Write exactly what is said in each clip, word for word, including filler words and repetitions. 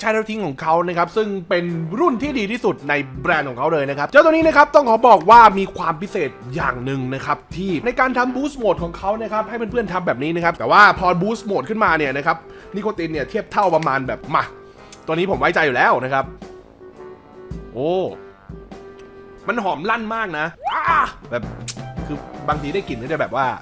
ชาร์ลทิ้งของเขานะครับซึ่งเป็นรุ่นที่ดีที่สุดในแบรนด์ของเขาเลยนะครับเจ้าตัวนี้นะครับต้องขอบอกว่ามีความพิเศษอย่างหนึ่งนะครับที่ในการทำบูสต์โหมดของเขานะครับให้เพื่อนๆทำแบบนี้นะครับแต่ว่าพอบูสต์โหมดขึ้นมาเนี่ยนะครับนิโคตินเนี่ยเทียบเท่าประมาณแบบมาตัวนี้ผมไว้ใจอยู่แล้วนะครับโอ้มันหอมลั่นมากนะแบบคือบางทีได้กลิ่นก็จะแบบว่า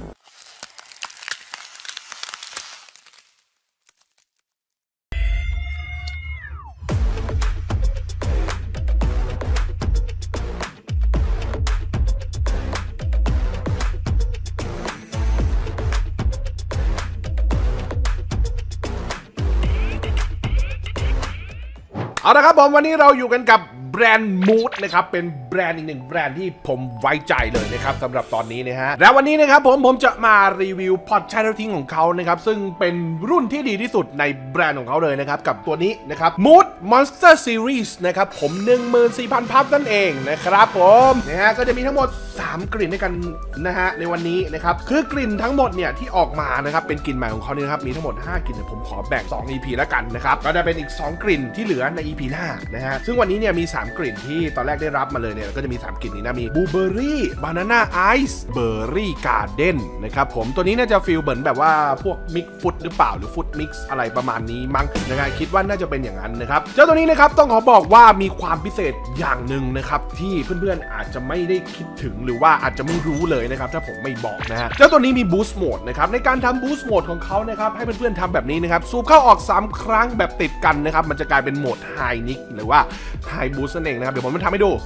เอาละครับผมวันนี้เราอยู่กันกับแบรนด์มูดนะครับเป็นแบรนด์อีกหนึ่งแบรนด์ที่ผมไว้ใจเลยนะครับสำหรับตอนนี้นะฮะแล้ววันนี้นะครับผมผมจะมารีวิวพอร์ตชาร์ลทิ้งของเขานะครับซึ่งเป็นรุ่นที่ดีที่สุดในแบรนด์ของเขาเลยนะครับกับตัวนี้นะครับมูดมอนสเตอร์ซีรีส์นะครับผม หนึ่งหมื่นสี่พัน พับนั่นเองนะครับผมนะฮะก็จะมีทั้งหมดสามกลิ่นด้วยกันนะฮะในวันนี้นะครับคือกลิ่นทั้งหมดเนี่ยที่ออกมานะครับเป็นกลิ่นใหม่ของเขาเนี่ยครับมีทั้งหมดห้ากลิ่นผมขอแบ่งสอง อี พี แล้วกันนะครับก็จะเป็นอีกสองกลิ่นที่เหลือใน อี พี หน้านะฮะซึ่งวันนี้เนี่ยมีสามกลิ่นที่ตอนแรกได้รับมาเลยเนี่ยก็จะมีสามกลิ่นนี้นะมีบลูเบอร์รี่บานาน่าไอซ์เบอร์รี่การ์เด้นนะครับผมตัวนี้น่าจะฟีลเหมือนแบบว่าพวกมิกฟุตหรือเปล่าหรือฟุตมิกซ์อะไรประมาณนี้มั้งนะครับคิดว่าน่าจะเป็นอย่างนั้นนะครับเจ้าตัวนี้นะครับต้องขอบอกว่ามีความพิเศษอย่างหนึ่งนะครับที่เพื่อนๆอาจจะไม่ได้คิดถึงหรือว่าอาจจะไม่รู้เลยนะครับถ้าผมไม่บอกนะฮะเจ้าตัวนี้มีบูสต์โหมดนะครับในการทำบูสต์โหมดของเขานะครับให้เพื่อนๆทำแบบนี้นะครับสูบเข้าออกสามครั้งแบบติดกันนะครับมันจะกลายเป็นโหมดไฮนิกหรือว่าไฮบูสต์นั่นเองนะครับเดี๋ยวผมจะทำให้ดู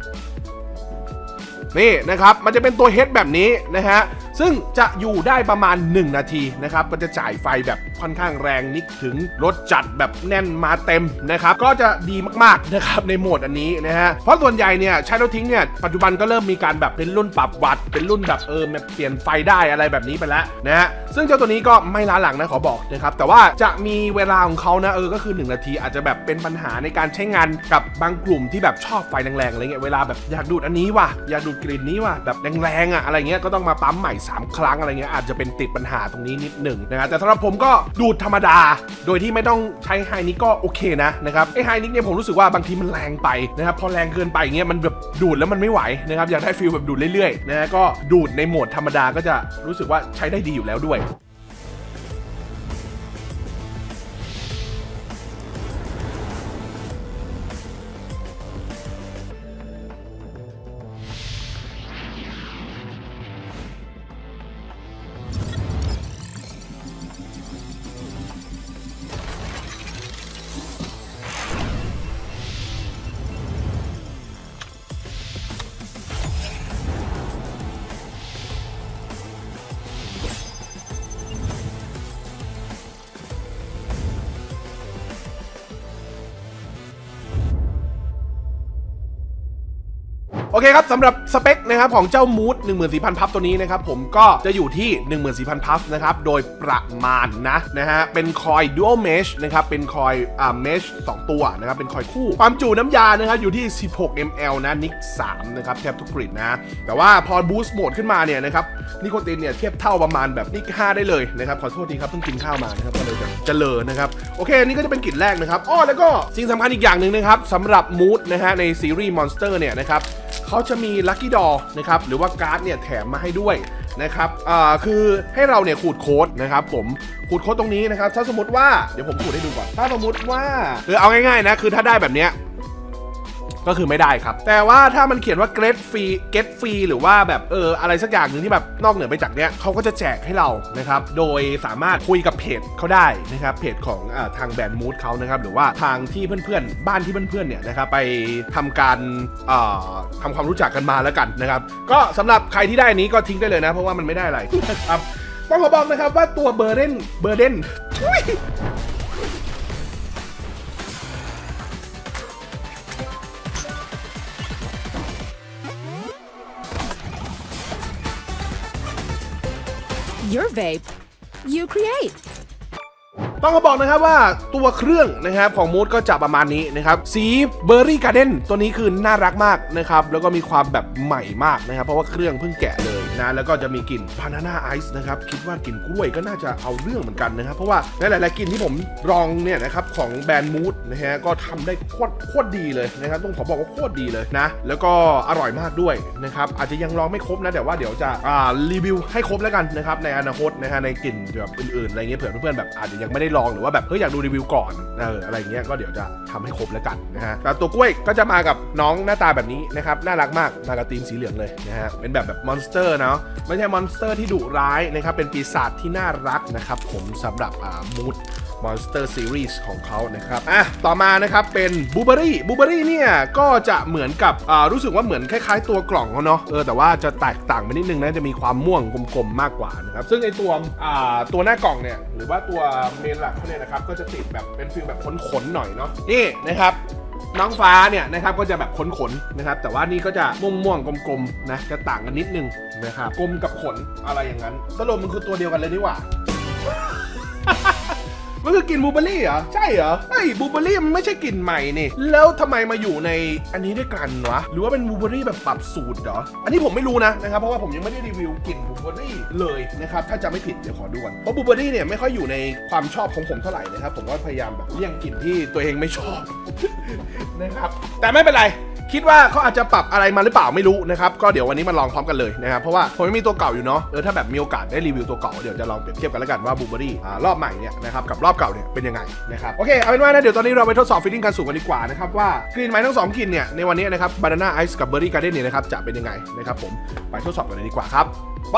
นี่นะครับมันจะเป็นตัวเฮดแบบนี้นะฮะซึ่งจะอยู่ได้ประมาณหนึ่งนาทีนะครับมันจะจ่ายไฟแบบค่อนข้างแรงนิดถึงรถจัดแบบแน่นมาเต็มนะครับก็จะดีมากๆนะครับในโหมดอันนี้นะฮะเพราะส่วนใหญ่เนี่ยชาร์ลทิ้งเนี่ยปัจจุบันก็เริ่มมีการแบบเป็นรุ่นปรับวัตต์เป็นรุ่นแบบเออเปลี่ยนไฟได้อะไรแบบนี้ไปแล้วนะฮะซึ่งเจ้าตัวนี้ก็ไม่ล้าหลังนะขอบอกนะครับแต่ว่าจะมีเวลาของเขานะเออก็คือหนึ่งนาทีอาจจะแบบเป็นปัญหาในการใช้งานกับบางกลุ่มที่แบบชอบไฟแรงๆอะไรเงี้ยเวลาแบบอยากดูดอันนี้ว่ะอยากดูดกลิ่นนี้ว่ะแบบแรงๆอ่ะอะไรเงี้ยก็ต้องมาปั๊มใหม่สามครั้งอะไรเงี้ยอาจจะเป็นติดปัญหาตรงนี้นิดหนึ่งนะครับแต่สำหรับผมก็ดูดธรรมดาโดยที่ไม่ต้องใช้ไฮนิกก็โอเคนะนะครับไอไฮนิกเนี่ยผมรู้สึกว่าบางทีมันแรงไปนะครับพอแรงเกินไปเงี้ยมันแบบดูดแล้วมันไม่ไหวนะครับอยากได้ฟีลแบบดูดเรื่อยๆนะฮะก็ดูดในโหมดธรรมดาก็จะรู้สึกว่าใช้ได้ดีอยู่แล้วด้วยโอเคครับสำหรับสเปคนะครับของเจ้ามูด หนึ่งหมื่นสี่พัน พับตัวนี้นะครับผมก็จะอยู่ที่ หนึ่งหมื่นสี่พัน พับนะครับโดยประมาณนะนะฮะเป็นคอย dual mesh นะครับเป็นคอยอ่า mesh สองตัวนะครับเป็นคอยคู่ความจุน้ำยานะครับอยู่ที่สิบหกมิลลิลิตร นะนิกสามนะครับแทบทุกกลิ่นนะแต่ว่าพอบูสต์โหมดขึ้นมาเนี่ยนะครับนิโคตินเนี่ยเทียบเท่าประมาณแบบนิกห้าได้เลยนะครับขอโทษทีครับเพิ่งกินข้าวมานะครับก็เลยจะเจริญนะครับโอเคนี่ก็จะเป็นกลิ่นแรกนะครับอ้อแล้วก็สิ่งสำคัญอีกอย่างหนึ่งนะครับสำหรับมูดนะฮะในซีรีส์ Monster เนี่ยนะครับเขาจะมี Lucky Draw นะครับหรือว่าการ์ดเนี่ยแถมมาให้ด้วยนะครับอ่าคือให้เราเนี่ยขูดโค้ดนะครับผมขูดโค้ดตรงนี้นะครับถ้าสมมติว่าเดี๋ยวผมขูดให้ดูก่อนถ้าสมมติว่าคือเอาง่ายๆนะคือถ้าได้แบบเนี้ยก็คือไม่ได้ครับแต่ว่าถ้ามันเขียนว่า get free get free หรือว่าแบบเอออะไรสักอย่างหนึ่งที่แบบนอกเหนือไปจากเนี้ยเขาก็จะแจกให้เรานะครับโดยสามารถคุยกับเพจเขาได้นะครับเพจของอ่าทางแบรนด์มูดเขานะครับหรือว่าทางที่เพื่อนๆบ้านที่เพื่อนๆเนี่ยนะครับไปทำการอ่าทำความรู้จักกันมาแล้วกันนะครับก็สำหรับใครที่ได้นี้ก็ทิ้งได้เลยนะเพราะว่ามันไม่ได้อะไรครับต้องขอบอกนะครับว่าตัวเบอร์เดนเบอร์เดน Your vape, you create. ต้องเขาบอกนะครับว่าตัวเครื่องนะครับของมูดก็จะประมาณนี้นะครับสีเบอร์รี่การ์เด้นตัวนี้คือน่ารักมากนะครับแล้วก็มีความแบบใหม่มากนะครับเพราะว่าเครื่องเพิ่งแกะเลยนะแล้วก็จะมีกลิ่นบานาน่าไอซ์นะครับคิดว่ากลิ่นกล้วยก็น่าจะเอาเรื่องเหมือนกันนะครับเพราะว่าหลายๆกลิ่นที่ผมลองเนี่ยนะครับของแบรนด์มูดนะฮะก็ทำได้โคตรโคตรดีเลยนะครับต้องขอบอกว่าโคตรดีเลยนะแล้วก็อร่อยมากด้วยนะครับอาจจะยังลองไม่ครบนะแต่ว่าเดี๋ยวจะอ่ารีวิวให้ครบแล้วกันนะครับในอนาคตนะฮะในกลิ่นแบบอื่นๆอะไรเงี้ยเผื่อเพื่อนๆแบบอาจจะยังไม่ได้ลองหรือว่าแบบเฮ้ยอยากดูรีวิวก่อนเอออะไรเงี้ยก็เดี๋ยวจะทำให้ครบแล้วกันนะฮะตัวกล้วยก็จะมากับน้องหน้าตาแบบนี้นะครับน่ารักมากมากับธีมสีเหลืองเลยนะฮะเป็นแบบแบบมอนสเตอร์เนาะไม่ใช่มอนสเตอร์ที่ดุร้ายนะครับเป็นปีศาจที่น่ารักนะครับผมสำหรับอ่ามูดMonster Series ของเขานะครับอ่ะต่อมานะครับเป็นบูเบอรี่บูเบอรี่เนี่ยก็จะเหมือนกับอ่ารู้สึกว่าเหมือนคล้ายๆตัวกล่องเขาเนาะเออแต่ว่าจะแตกต่างไปนิดนึงนะจะมีความม่วงกลมๆมากกว่านะครับซึ่งไอตัวอ่าตัวหน้ากล่องเนี่ยหรือว่าตัวเมนหลักเขาเนี่ยนะครับก็จะติดแบบเป็นฟีลแบบขนๆหน่อยเนาะนี่นะครับน้องฟ้าเนี่ยนะครับก็จะแบบขนๆนะครับแต่ว่านี่ก็จะม่วงๆกลมๆนะจะต่างกันนิดนึงนะครับกลมกับขนอะไรอย่างนั้นสรุปมันคือตัวเดียวกันเลยนี่หว่า มันคือกลิ่นบลูเบอร์รี่เหรอใช่เหรอไอ้บลูเบอร์รี่มันไม่ใช่กลิ่นใหม่นี่แล้วทำไมมาอยู่ในอันนี้ด้วยกันวะหรือว่าเป็นบลูเบอร์รี่แบบปรับสูตรเหรออันนี้ผมไม่รู้นะนะครับเพราะว่าผมยังไม่ได้รีวิวกลิ่นบลูเบอร์รี่เลยนะครับถ้าจะไม่ผิดเดี๋ยวขอดูก่อนเพราะบลูเบอร์รี่เนี่ยไม่ค่อยอยู่ในความชอบของผมเท่าไหร่นะครับผมก็พยายามแบบเลี่ยงกลิ่นที่ตัวเองไม่ชอบ นะครับแต่ไม่เป็นไรคิดว่าเขาอาจจะปรับอะไรมาหรือเปล่าไม่รู้นะครับก็เดี๋ยววันนี้มาลองพร้อมกันเลยนะครับเพราะว่าผมไม่มีตัวเก่าอยู่เนาะเออถ้าแบบมีโอกาสได้รีวิวตัวเก่าเดี๋ยวจะลองเปรียบเทียบกันแล้วกันว่าบลูเบอร์รี่รอบใหม่เนี่ยนะครับกับรอบเก่าเนี่ยเป็นยังไงนะครับโอเคเอาเป็นว่านะเดี๋ยวตอนนี้เราไปทดสอบฟีลลิ่งการสูบกันดีกว่านะครับว่ากลิ่นไม้ทั้งสองกลิ่นเนี่ยในวันนี้นะครับบานาน่าไอซ์กับเบอร์รี่การ์เด้นเนี่ยนะครับจะเป็นยังไงนะครับผมไปทดสอบกันเลยดีกว่าครับไป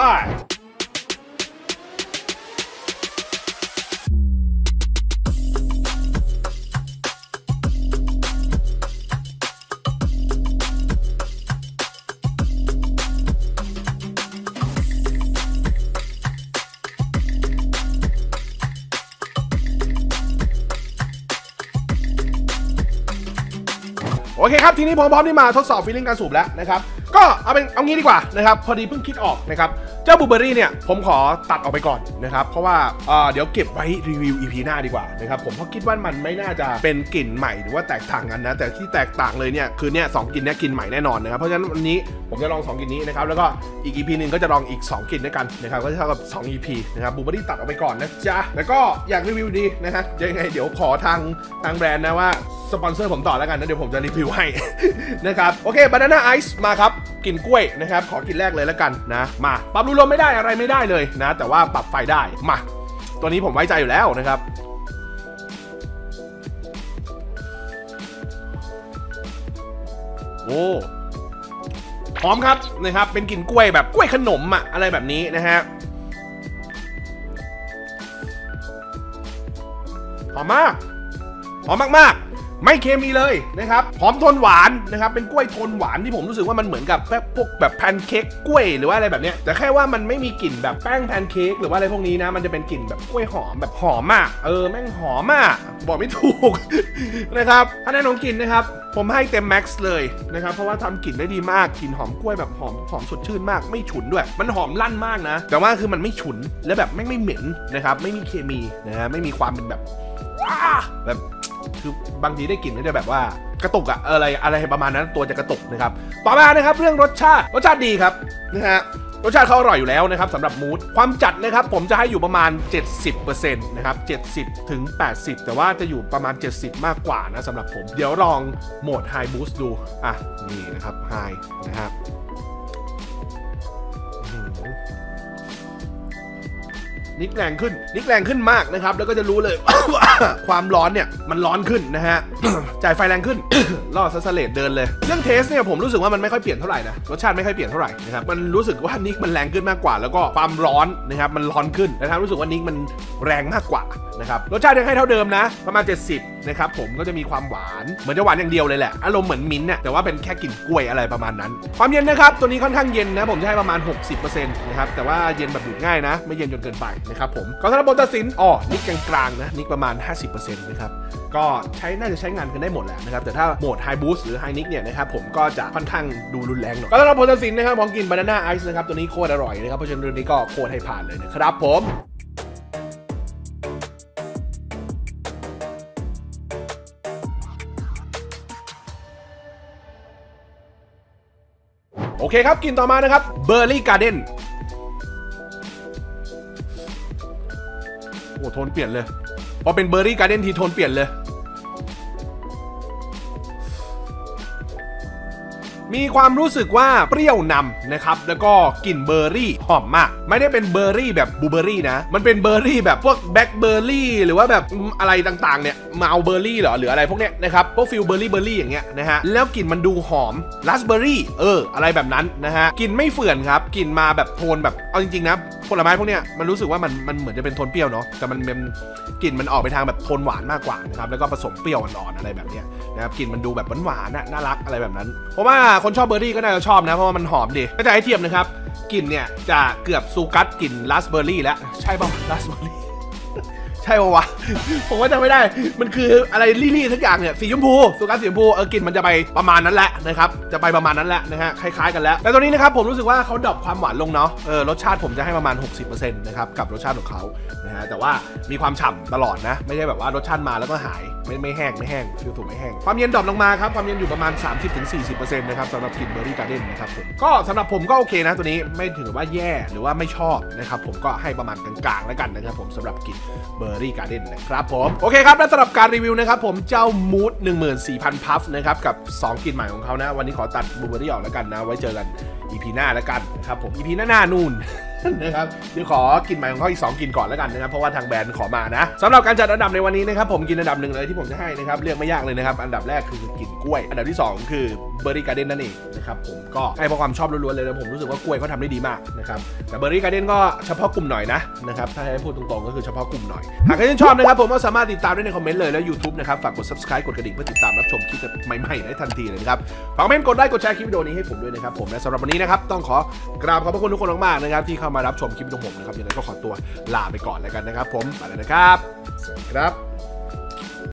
โอเคครับทีนี้พร้อมๆที่มาทดสอบฟีลลิ่งการสูบแล้วนะครับก็เอาเป็นเอางี้ดีกว่านะครับพอดีเพิ่งคิดออกนะครับเจ้าบลูเบอร์รี่เนี่ยผมขอตัดออกไปก่อนนะครับเพราะว่าเอ่อเดี๋ยวเก็บไว้รีวิว อี พี หน้าดีกว่านะครับผมเพราะคิดว่ามันไม่น่าจะเป็นกลิ่นใหม่หรือว่าแตกต่างกันนะแต่ที่แตกต่างเลยเนี่ยคือเนี่ยสองกลิ่นเนี่ยกลิ่นใหม่แน่นอนนะครับเพราะฉะนั้นวันนี้ผมจะลองสองกลิ่นนี้นะครับแล้วก็อีก อี พี นึงก็จะลองอีกสองกลิ่นด้วยกันนะครับก็จะเท่ากับสอง อี พี นะครับบลูเบอร์รี่ตัดออกไปก่อนนะจ๊ะแล้วก็อยากรีวิวดีนะฮะยังไงเดี๋ยวขอทางทางแบรนด์นะว่าสปอนเซอร์ผมต่อแล้วกันนะเดี๋ยวผมจะรีวิวให้ นะครับโอเคบานาน่าไอซ์มาครับกลิ่นกล้วยนะครับขอกินแรกเลยแล้วกันนะมาปรับรูลมไม่ได้อะไรไม่ได้เลยนะแต่ว่าปรับไฟได้มาตัวนี้ผมไว้ใจอยู่แล้วนะครับโอ้หอมครับนะครับเป็นกลิ่นกล้วยแบบกล้วยขนมอะอะไรแบบนี้นะฮะหอมมากหอมมากๆไม่เค็มเลยนะครับหอมโทนหวานนะครับเป็นกล้วยโทนหวานที่ผมรู้สึกว่ามันเหมือนกับพวกแบบแพนเค้กกล้วยหรือว่าอะไรแบบเนี้ยแต่แค่ว่ามันไม่มีกลิ่นแบบแป้งแพนเค้กหรือว่าอะไรพวกนี้นะมันจะเป็นกลิ่นแบบกล้วยหอมแบบหอมอ่ะเออแม่งหอมอ่ะบอกไม่ถูก นะครับถ้าแนะนำกลิ่นนะครับผมให้เต็มแม็กซ์เลยนะครับเพราะว่าทำกลิ่นได้ดีมากกลิ่นหอมกล้วยแบบหอมหอมสดชื่นมากไม่ฉุนด้วยมันหอมลั่นมากนะแต่ว่าคือมันไม่ฉุนและแบบไม่ไม่เหม็นนะครับไม่มีเคมีนะฮะไม่มีความเป็นแบบแบบคือบางทีได้กลิ่นก็จะแบบว่ากระตุกอะอะไรอะไรประมาณนั้นตัวจะกระตุกนะครับต่อมานะครับเรื่องรสชาติรสชาติดีครับนะฮะรสชาติเขาอร่อยอยู่แล้วนะครับสำหรับมูดความจัดนะครับผมจะให้อยู่ประมาณ เจ็ดสิบเปอร์เซ็นต์ นะครับเจ็ดสิบถึงแปดสิบแต่ว่าจะอยู่ประมาณเจ็ดสิบมากกว่านะสำหรับผมเดี๋ยวลองโหมด High Boost ดูอ่ะนี่นะครับ High นะครับนิกแรงขึ้นนิกแรงขึ้นมากนะครับแล้วก็จะรู้เลย ความร้อนเนี่ยมันร้อนขึ้นนะฮะ จ่ายไฟแรงขึ้น ล่อซัสเลตเดินเลยเรื่องเทสเนี่ยผมรู้สึกว่ามันไม่ค่อยเปลี่ยนเท่าไหร่นะรสชาติไม่ค่อยเปลี่ยนเท่าไหร่นะครับมันรู้สึกว่านิกมันแรงขึ้นมากกว่าแล้วก็ความร้อนนะครับมันร้อนขึ้นนะครับรู้สึกว่านิกมันแรงมากกว่านะครับรสชาติยังให้เท่าเดิมนะประมาณเจ็ดสิบนะครับผมก็จะมีความหวานเหมือนจะหวานอย่างเดียวเลยแหละอารมณ์เหมือนมิ้นท์เนี่ยแต่ว่าเป็นแค่กลิ่นกล้วยอะไรประมาณนั้นความเย็นนะครับตัวนี้ค่อนข้างเย็นนะผมจะให้ประมาณ หกสิบเปอร์เซ็นต์ นะครับแต่ว่าเย็นแบบดูดง่ายนะไม่เย็นจนเกินไปนะครับผมก็สำหรับบทตัดสินอ๋อนิกกลางๆนะนิกประมาณ ห้าสิบเปอร์เซ็นต์ นะครับก็ใช้น่าจะใช้งานกันได้หมดแหละนะครับแต่ถ้าโหมด High Boost หรือ High Nick เนี่ยนะครับผมก็จะค่อนข้างดูรุนแรงหน่อยก็สำหรับบทตัดสินนะครับของกิน Banana Ice นะครับตัวนี้โคตรอร่อยนะครับเพราะฉะนั้นเรื่องนี้ก็โคตรให้ผ่านเลยนะครับผมโอเคครับกินต่อมานะครับเบอร์รี่การ์เด้นโอ้โทนเปลี่ยนเลยพอเป็นเบอร์รี่การ์เด้นทีโทนเปลี่ยนเลยมีความรู้สึกว่าเปรี้ยวนำนะครับแล้วก็กลิ่นเบอร์รี่หอมมากไม่ได้เป็นเบอร์รี่แบบบลูเบอร์รี่นะมันเป็นเบอร์รี่แบบพวกแบล็คเบอร์รี่หรือว่าแบบอะไรต่างๆเนี่ยมาเอาเบอร์รี่เหรอหรืออะไรพวกเนี้ยนะครับพวกฟิลเบอร์รี่เบอร์รี่อย่างเงี้ยนะฮะแล้วกลิ่นมันดูหอมราสเบอร์รี่เอออะไรแบบนั้นนะฮะกลิ่นไม่เฝื่อนครับกลิ่นมาแบบโทนแบบเอาจริงๆนะผลไม้พวกเนี้ยมันรู้สึกว่ามันมันเหมือนจะเป็นโทนเปรี้ยวเนาะแต่มันเป็นกลิ่นมันออกไปทางแบบโทนหวานมากกว่านะครับแล้วก็ผสมเปรี้ยวอ่อนๆอะไรแบบเนี้ยนะครับกลิ่นมันดูแบบหวานๆน่ารักอะไรแบบนั้นเพราะว่าคนชอบเบอร์รี่ก็น่าจะชอบนะเพราะว่ามันหอมดีก็จะให้เทียบนะครับกลิ่นเนี่ยจะเกือบซูกัสกลิ่นราสเบอร์รี่แล้วใช่ป่ะราสเบอร์รี่ใช่ป่ะวะผมว่าจำไม่ได้มันคืออะไรลี่ๆทุกอย่างเนี่ยสีชมพูซูกัสสีชมพูเออกลิ่นมันจะไปประมาณนั้นแหละนะครับจะไปประมาณนั้นแหละนะฮะคล้ายๆกันแล้วแต่ตัวนี้นะครับผมรู้สึกว่าเขาดรอปความหวานลงเนาะเออรสชาติผมจะให้ประมาณ หกสิบเปอร์เซ็นต์ นะครับกับรสชาติของเขานะฮะแต่ว่ามีความฉ่ำตลอดนะไม่ใช่แบบว่ารสชาติมาแล้วก็หายไม่ไม่แห้งไม่แห้งฟิลสูงไม่แห้งความเย็นดรอปลงมาครับความเย็นอยู่ประมาณ สามสิบถึงสี่สิบเปอร์เซ็นต์ นะครับสำหรับกลิ่นเบอร์รี่การ์เด้นนะครับผมก็สำหรับผมก็โอเคนะตัวนี้ไม่ถือว่าแย่หรือว่าไม่ชอบนะครับผมก็ให้ประมาณกลางๆแล้วกันนะครับผมสำหรับกลิ่นเบอร์รี่การ์เด้นนะครับผมโอเคครับและสำหรับการรีวิวนะครับผมเจ้ามูด หนึ่งหมื่นสี่พัน พัฟนะครับกับสองกลิ่นใหม่ของเขานะวันนี้ขอตัดบลูเบอร์รี่ออกแล้วกันนะไว้เจอกัน อี พี หน้าแล้วกันนะครับผม อี พี หน้าๆนู่นนะครับเดี๋ยวขอกลิ่นใหม่ของเขาอีกสองกลิ่นก่อนแล้วกันนะครับเพราะว่าทางแบรนด์ขอมานะสำหรับการจัดอันดับในวันนี้นะครับผมกินอันดับหนึ่งเลยที่ผมจะให้นะครับเลือกไม่ยากเลยนะครับอันดับแรกคือกลิ่นกล้วยอันดับที่สองคือเบอร์รี่การ์เด้นนั่นเองนะครับผมก็ให้เพราะความชอบล้วนๆเลยนะผมรู้สึกว่ากล้วยเขาทำได้ดีมากนะครับแต่เบอร์รี่การ์เด้นก็เฉพาะกลุ่มหน่อยนะนะครับถ้าให้พูดตรงๆก็คือเฉพาะกลุ่มหน่อยหากใครชื่นชอบนะครับผมก็สามารถติดตามได้ในคอมเมนต์เลยแล้ว YouTube นะครับฝากกด Subscribe กดกระดิ่งเพื่อติดตามรับชมคลิปใหม่ๆได้ทันทีเลยนะครับฝากคอมเมนต์กดไลค์กดแชร์คลิปวิดีโอนี้ให้ผมด้วยนะครับผมและสำหรับวันนี้นะครับต้องขอกราบขอบพระคุณทุกคนมากๆนะครับที่เข้ามารับชมคลิปของผมนะครับยังไงก็ขอตัวลาไปก่อนแล้วกันนะครับผมไปเลยนะครับสวัสดีครับ